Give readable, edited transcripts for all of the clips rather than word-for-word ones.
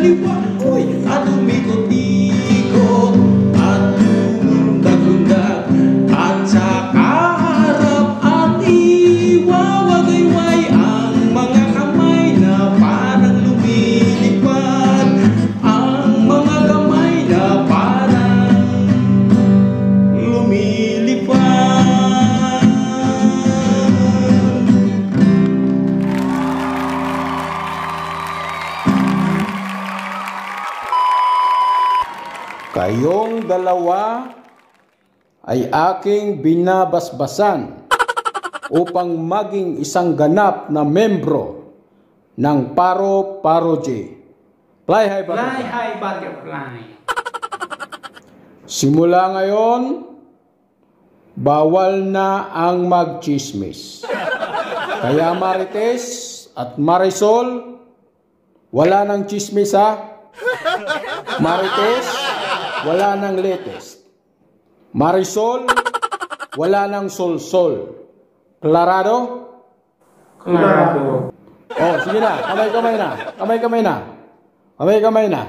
lipa, uy, at umikot-ikot at umundag-undag at sa kaharap at iwawagayway ang mga kamay na parang lumilipad, ang mga kamay na parang lumilipad. Kayong dalawa ay aking binabasbasan upang maging isang ganap na membro ng Paro Parogy. Fly high butterfly. Fly high butterfly. Simula ngayon, bawal na ang magchismis. Kaya Marites at Marisol, wala nang chismis ha. Marites, wala nang latest. Marisol, wala nang sol-sol. Clarado? Colorado. Oh, sige na. Kamay-kamay na. Kamay-kamay na. Kamay-kamay na.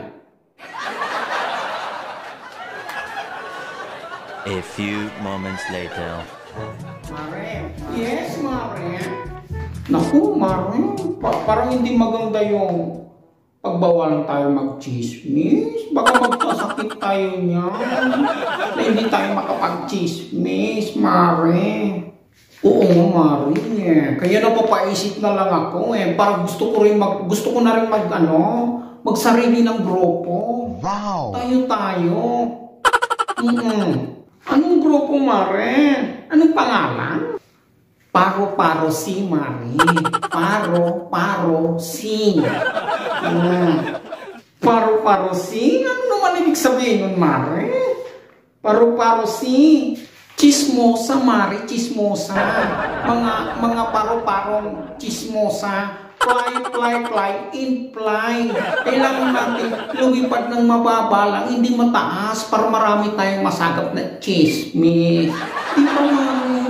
A few moments later. Mare. Yes, Mare. Naku, Mare. Parang hindi maganda yung pagbawalan tayo mag-chismis. Baka magkasakit tayo niyan. Na hindi tayo makapag-chismis, Mare. Oo, Mare. Kaya napapaisip na lang ako eh. Parang gusto ko na rin magsarili ng grupo. Wow! Tayo. Anong grupo, Mare? Anong pangalan? Paro-Paro-Si, Mare. Paro-Paro-Si. Paro-Paro-Si? Ano naman ibig sabihin nun, Mare? Paro-Paro-Si. Chismosa, Mare. Chismosa. Mga paro-parong chismosa. Fly, in-fly. Kailangan natin lumipad ng mababa lang, hindi mataas, para marami tayong masagap na chismis. Di ba, Mare?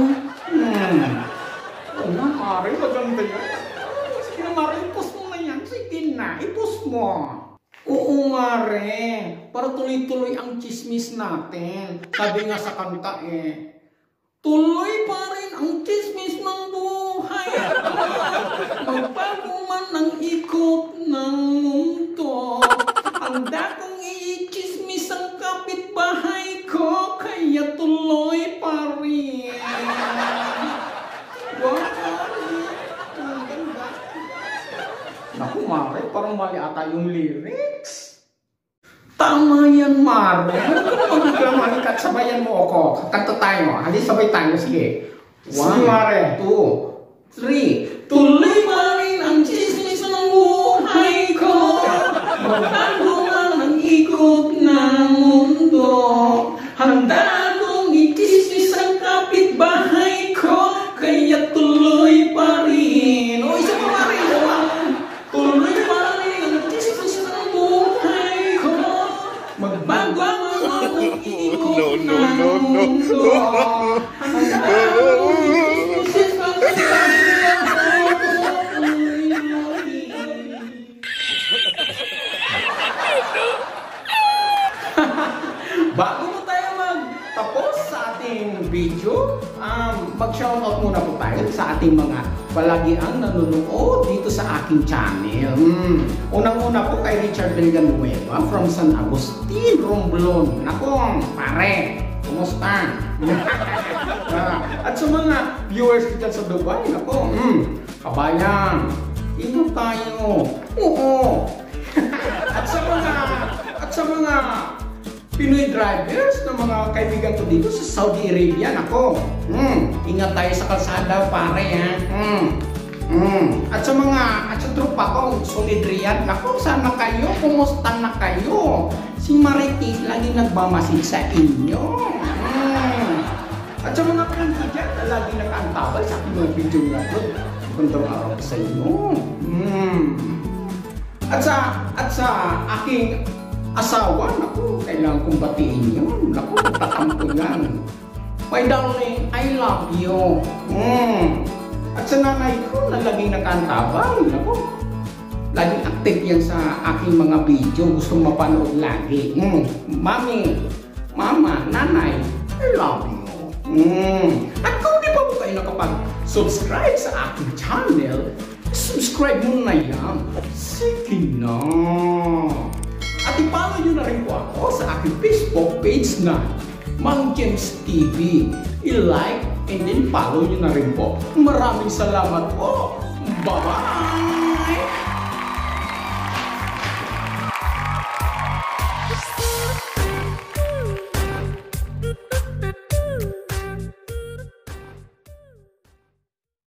Wala, Mare, maganda yan. Sige na, Mare, i-post mo na yan. Sige na, i-post mo. Oo, Mare. Para tuloy-tuloy ang chismis natin. Sabi nga sa kanta tuloy pa rin ang chismis ng buhay. Magbago man ang ikot ng mundo, ang dakong i-chismis ang kapitbahay ko, kaya tuloy pa rin. Wow, ang ganda. Naku, Mare, parang mali ata yung lyrics. Tama yan, Mare. Ano ka naman bigla manikat? Sabayan mo ako. Kanta tayo. Halis sabay tayo. Sige. 1, 2, 3. Tuloy pa rin ang chismis ng buhay ko. Magbago man ang ikot ng mundo. Handa kong i-chismis ang kapitbahay ko. Kaya tuloy pa rin. O, isa pa, Mare. Tuloy pa rin ang chismis ng buhay ko. Magbago ang ikot ng mundo. Bago mo tayo magtapos sa ating video, mag-shoutout muna po tayo sa ating mga palagiang nanonood dito sa aking channel. Unang-una po kay Richard Villanueva from San Agustin, Romblon. Nako, pare, kumusta? At sa mga viewers dito sa Dubai, nako, kabayan, inyo tayo. Oo. At sa mga Pinoy drivers na mga kaibigan ko dito sa Saudi Arabia, nako, ingat tayo sa kalsada, pare, ha. At sa tropa ko, Solid Riyadh, nako, sana kayo, kumusta na kayo? Si Marites lagi nagmamasid sa inyo. At sa mga kanti dyan na lagi nakaantabay sa aking mga video nga ito, magandang araw sa inyo. At sa aking asawa, naku, kailangan kong batiin yun. Naku, tatampo yan. My darling, I love you. At sa nanay ko na laging nakantabay, naku, laging active yan sa aking mga video. Gusto mapanood lagi. Mami, mama, nanay, I love you. At kung di pa po kayo nakapag-subscribe sa aking channel, subscribe mo na yan. Sige na. At i-follow nyo na rin po ako sa aking Facebook page na Mang James TV. I-like and then follow nyo na rin po. Maraming salamat po. Bye-bye!